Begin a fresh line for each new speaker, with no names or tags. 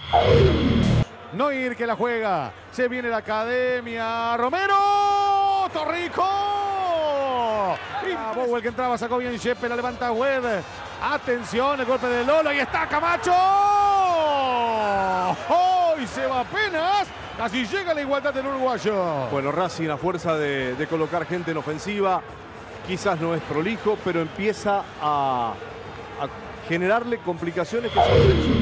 Noir que la juega. Se viene la academia. Romero. Torrico. Y Bowell que entraba, sacó bien Shepe, la levanta Wed. Atención, el golpe de Lolo. Y está Camacho. ¡Oh! Y se va apenas. Casi llega la igualdad del uruguayo.
Bueno, Racing a fuerza de colocar gente en ofensiva. Quizás no es prolijo, pero empieza a generarle complicaciones que son